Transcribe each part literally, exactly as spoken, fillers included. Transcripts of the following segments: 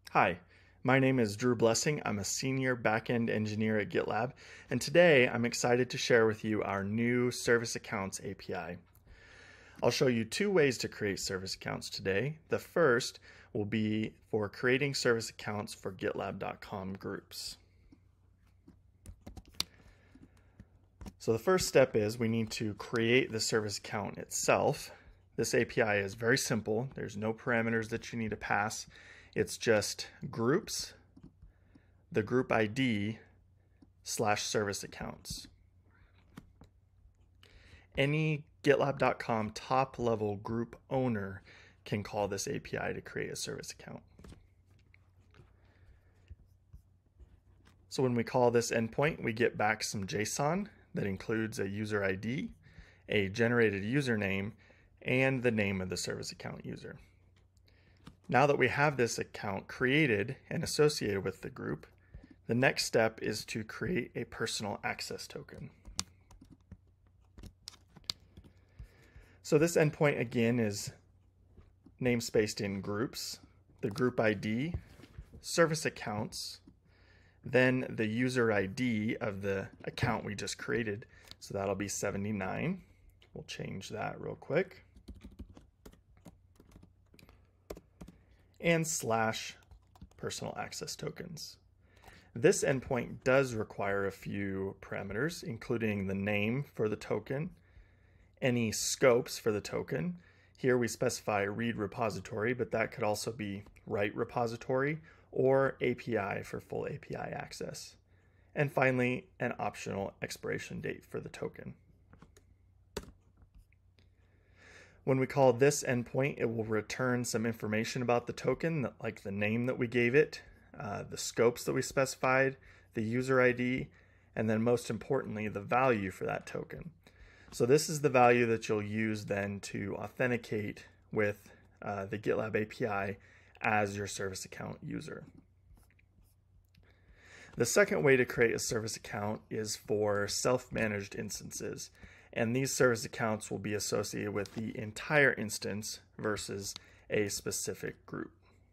Hi, my name is Drew Blessing. I'm a senior backend engineer at GitLab, and today I'm excited to share with you our new Service Accounts A P I. I'll show you two ways to create service accounts today. The first will be for creating service accounts for GitLab dot com groups. So the first step is we need to create the service account itself. This A P I is very simple. There's no parameters that you need to pass. It's just groups, the group I D, slash service accounts. Any GitLab dot com top level group owner can call this A P I to create a service account. So when we call this endpoint, we get back some JSON that includes a user I D, a generated username, and the name of the service account user. Now that we have this account created and associated with the group, the next step is to create a personal access token. So this endpoint again is namespaced in groups, the group I D, service accounts, then the user I D of the account we just created. So that'll be seventy-nine. We'll change that real quick. And slash personal access tokens. This endpoint does require a few parameters, including the name for the token, any scopes for the token. Here we specify read repository, but that could also be write repository or A P I for full A P I access. And finally, an optional expiration date for the token. When we call this endpoint, it will return some information about the token, like the name that we gave it, uh, the scopes that we specified, the user I D, and then most importantly, the value for that token. So this is the value that you'll use then to authenticate with uh, the GitLab A P I as your service account user. The second way to create a service account is for self-managed instances. And these service accounts will be associated with the entire instance versus a specific group.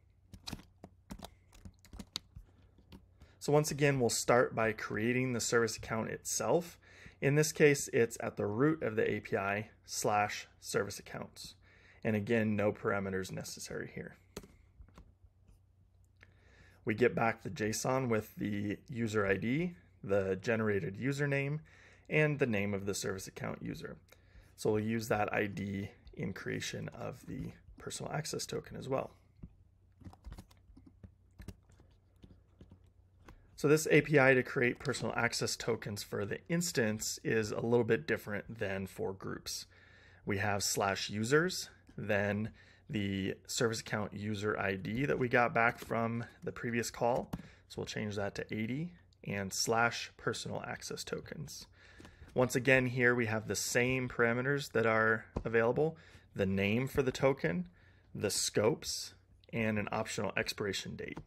So once again, we'll start by creating the service account itself. In this case, it's at the root of the A P I slash service accounts. And again, no parameters necessary here. We get back the JSON with the user I D, the generated username, and the name of the service account user. So we'll use that I D in creation of the personal access token as well. So this A P I to create personal access tokens for the instance is a little bit different than for groups. We have slash users, then the service account user I D that we got back from the previous call. So we'll change that to eighty, and slash personal access tokens. Once again, here we have the same parameters that are available, the name for the token, the scopes, and an optional expiration date.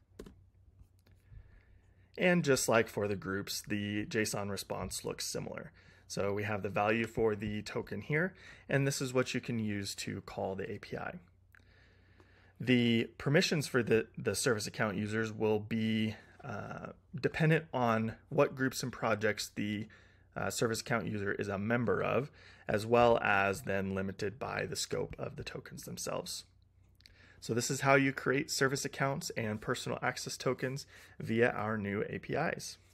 And just like for the groups, the JSON response looks similar. So we have the value for the token here, and this is what you can use to call the A P I. The permissions for the, the service account users will be uh, dependent on what groups and projects the Uh, service account user is a member of, as well as then limited by the scope of the tokens themselves. So this is how you create service accounts and personal access tokens via our new A P Is.